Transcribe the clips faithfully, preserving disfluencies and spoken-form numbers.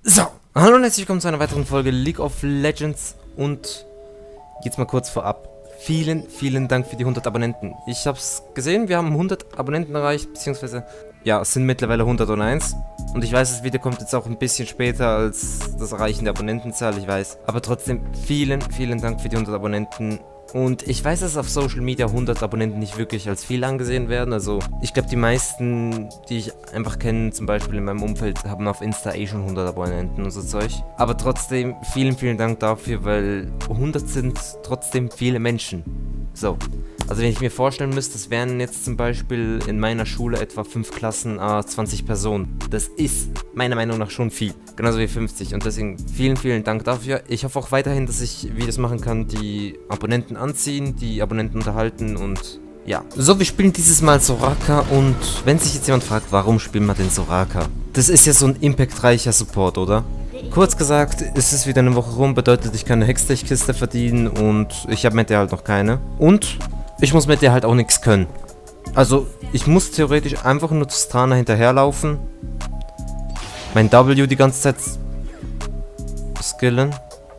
So, hallo und herzlich willkommen zu einer weiteren Folge League of Legends und jetzt mal kurz vorab. Vielen, vielen Dank für die hundert Abonnenten. Ich hab's gesehen, wir haben hundert Abonnenten erreicht, beziehungsweise, ja, es sind mittlerweile hunderteins. Und ich weiß, das Video kommt jetzt auch ein bisschen später als das Erreichen der Abonnentenzahl, ich weiß. Aber trotzdem, vielen, vielen Dank für die hundert Abonnenten. Und ich weiß, dass auf Social Media hundert Abonnenten nicht wirklich als viel angesehen werden. Also ich glaube, die meisten, die ich einfach kenne, zum Beispiel in meinem Umfeld, haben auf Insta eh schon hundert Abonnenten und so Zeug. Aber trotzdem, vielen, vielen Dank dafür, weil hundert sind trotzdem viele Menschen. So, also wenn ich mir vorstellen müsste, das wären jetzt zum Beispiel in meiner Schule etwa fünf Klassen, äh, zwanzig Personen. Das ist meiner Meinung nach schon viel. Genauso wie fünfzig. Und deswegen vielen, vielen Dank dafür. Ich hoffe auch weiterhin, dass ich Videos machen kann, die Abonnenten anziehen, die Abonnenten unterhalten und ja. So, wir spielen dieses Mal Soraka und wenn sich jetzt jemand fragt, warum spielen wir denn Soraka? Das ist ja so ein impactreicher Support, oder? Kurz gesagt, ist es wieder eine Woche rum, bedeutet, ich kann eine Hextech-Kiste verdienen und ich habe mit der halt noch keine. Und ich muss mit der halt auch nichts können. Also, ich muss theoretisch einfach nur zu Tristana hinterherlaufen. Mein W die ganze Zeit skillen.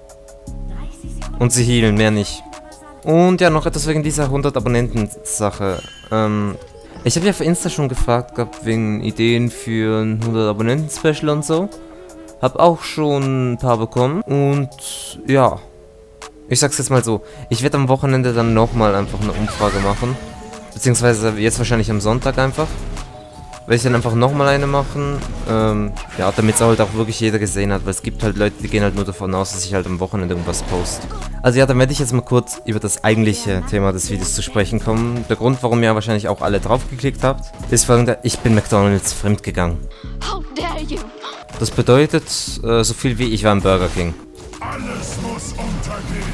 Und sie healen, mehr nicht. Und ja, noch etwas wegen dieser hundert Abonnenten-Sache. Ähm, ich habe ja auf Insta schon gefragt gehabt, wegen Ideen für ein hundert Abonnenten-Special und so. Hab auch schon ein paar bekommen und ja, ich sag's jetzt mal so, ich werde am Wochenende dann nochmal einfach eine Umfrage machen, beziehungsweise jetzt wahrscheinlich am Sonntag einfach, werde ich dann einfach nochmal eine machen, ähm, ja, damit es halt auch wirklich jeder gesehen hat, weil es gibt halt Leute, die gehen halt nur davon aus, dass ich halt am Wochenende irgendwas poste. Also ja, dann werde ich jetzt mal kurz über das eigentliche Thema des Videos zu sprechen kommen. Der Grund, warum ihr wahrscheinlich auch alle drauf geklickt habt, ist folgender: Ich bin McDonald's fremdgegangen. How dare you? Das bedeutet, äh, so viel wie ich war im Burger King. Alles muss untergehen.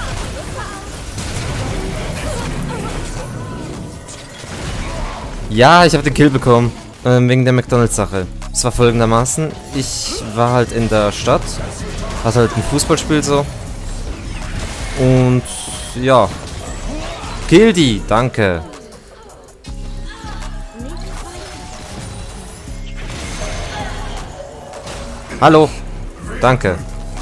Ja, ich habe den Kill bekommen, ähm, wegen der McDonald's-Sache. Es war folgendermaßen: Ich war halt in der Stadt, hatte halt ein Fußballspiel so. Und ja, kill die, danke. Hallo, danke.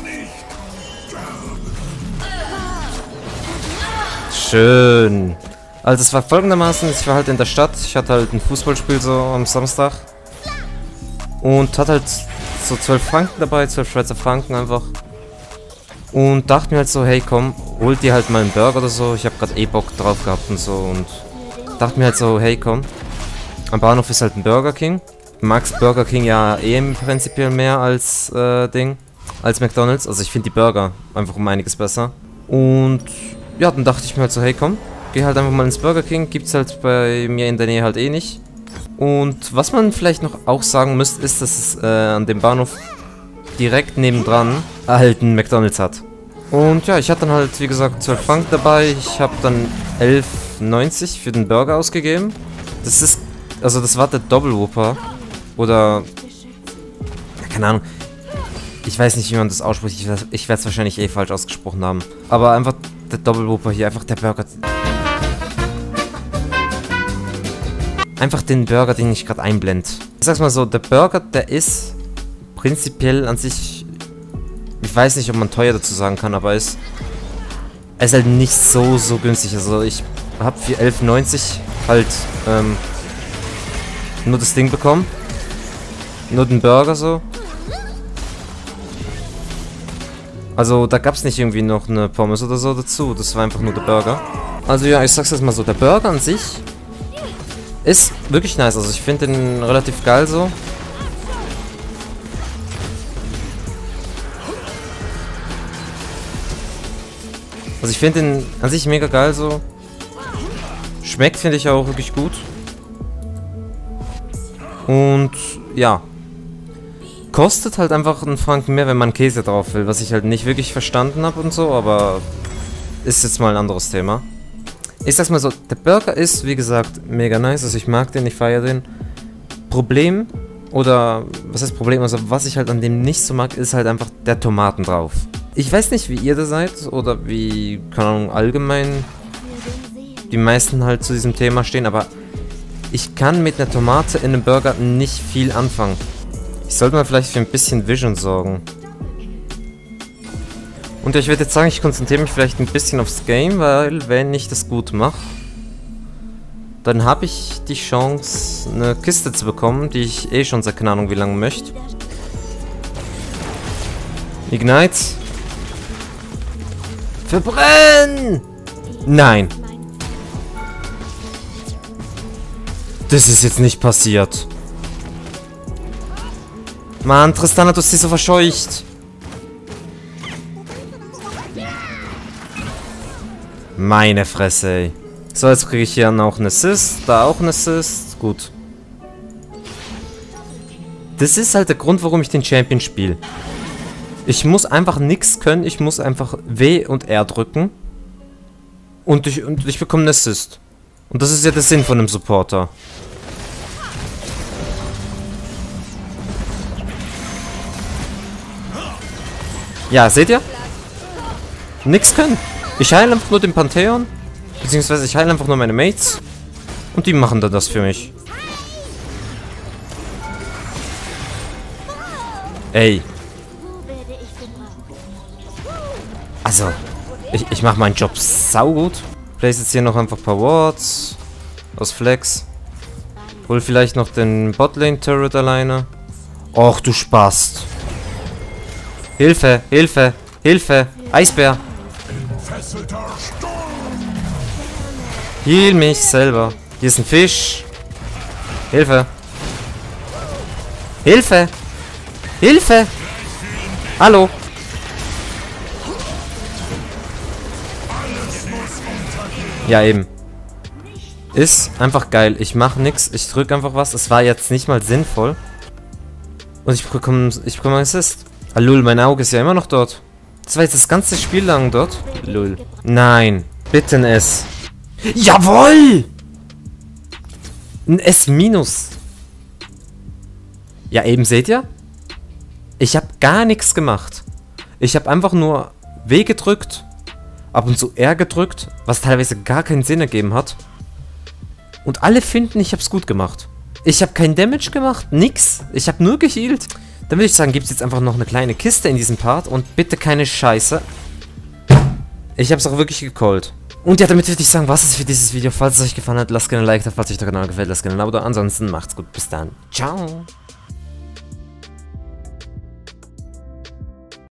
Schön. Also es war folgendermaßen, ich war halt in der Stadt, ich hatte halt ein Fußballspiel so am Samstag. Und hatte halt so zwölf Franken dabei, zwölf Schweizer Franken einfach. Und dachte mir halt so, hey komm, hol dir halt mal einen Burger oder so. Ich habe gerade eh Bock drauf gehabt und so. Und dachte mir halt so, hey komm, am Bahnhof ist halt ein Burger King. Du magst Burger King ja eh im prinzipiell mehr als äh, Ding, als McDonald's. Also ich finde die Burger einfach um einiges besser. Und ja, dann dachte ich mir halt so, hey komm, geh halt einfach mal ins Burger King. Gibt's halt bei mir in der Nähe halt eh nicht. Und was man vielleicht noch auch sagen müsste, ist, dass es äh, an dem Bahnhof direkt nebendran halt ein McDonald's hat. Und ja, ich hatte dann halt, wie gesagt, zwölf Franken dabei. Ich habe dann elf neunzig für den Burger ausgegeben. Das ist, also das war der Double Whopper. Oder, keine Ahnung, ich weiß nicht, wie man das ausspricht, ich, ich werde es wahrscheinlich eh falsch ausgesprochen haben. Aber einfach der Double Whopper hier, einfach der Burger. Einfach den Burger, den ich gerade einblende. Ich sag's mal so, der Burger, der ist prinzipiell an sich, ich weiß nicht, ob man teuer dazu sagen kann, aber ist, er ist halt nicht so, so günstig. Also ich habe für elf neunzig halt ähm, nur das Ding bekommen. Nur den Burger so. Also da gab es nicht irgendwie noch eine Pommes oder so dazu. Das war einfach nur der Burger. Also ja, ich sag's jetzt mal so. Der Burger an sich ist wirklich nice. Also ich finde den relativ geil so. Also ich finde den an sich mega geil so. Schmeckt, finde ich, auch wirklich gut. Und ja. Kostet halt einfach einen Franken mehr, wenn man Käse drauf will, was ich halt nicht wirklich verstanden habe und so, aber ist jetzt mal ein anderes Thema. Ich sag's mal so, der Burger ist, wie gesagt, mega nice, also ich mag den, ich feiere den. Problem, oder was heißt Problem, also was ich halt an dem nicht so mag, ist halt einfach der Tomaten drauf. Ich weiß nicht, wie ihr da seid, oder wie, keine Ahnung, allgemein die meisten halt zu diesem Thema stehen, aber ich kann mit einer Tomate in einem Burger nicht viel anfangen. Ich sollte mal vielleicht für ein bisschen Vision sorgen. Und ich würde jetzt sagen, ich konzentriere mich vielleicht ein bisschen aufs Game, weil wenn ich das gut mache, dann habe ich die Chance, eine Kiste zu bekommen, die ich eh schon seit keine Ahnung wie lange möchte. Ignite. Verbrennen! Nein. Das ist jetzt nicht passiert. Mann, Tristana, du hast sie so verscheucht. Meine Fresse, ey. So, jetzt kriege ich hier auch einen Assist. Da auch einen Assist. Gut. Das ist halt der Grund, warum ich den Champion spiele. Ich muss einfach nichts können. Ich muss einfach W und R drücken. Und ich, und ich bekomme einen Assist. Und das ist ja der Sinn von einem Supporter. Ja, seht ihr? Nix können. Ich heile einfach nur den Pantheon. Beziehungsweise ich heile einfach nur meine Mates. Und die machen dann das für mich. Ey. Also, ich, ich mache meinen Job saugut. Place jetzt hier noch einfach ein paar Wards. Aus Flex. Hol vielleicht noch den Botlane-Turret alleine. Och, du Spast. Hilfe, Hilfe, Hilfe. Eisbär. Heal mich selber. Hier ist ein Fisch. Hilfe. Hilfe. Hilfe. Hallo. Ja, eben. Ist einfach geil. Ich mache nix. Ich drücke einfach was. Es war jetzt nicht mal sinnvoll. Und ich bekomme ich bekomme einen Assist. Ah, lul, mein Auge ist ja immer noch dort. Das war jetzt das ganze Spiel lang dort. Lul. Nein. Bitte ein S. Jawohl! Ein S minus. Ja, eben, seht ihr? Ich habe gar nichts gemacht. Ich habe einfach nur W gedrückt, ab und zu R gedrückt, was teilweise gar keinen Sinn ergeben hat. Und alle finden, ich habe es gut gemacht. Ich habe kein Damage gemacht, nix. Ich habe nur gehealt. Dann würde ich sagen, gibt es jetzt einfach noch eine kleine Kiste in diesem Part und bitte keine Scheiße. Ich habe es auch wirklich gecallt. Und ja, damit würde ich sagen, was ist für dieses Video. Falls es euch gefallen hat, lasst gerne ein Like da. Falls euch der Kanal gefällt, lasst gerne ein Abo da. Ansonsten macht's gut. Bis dann. Ciao.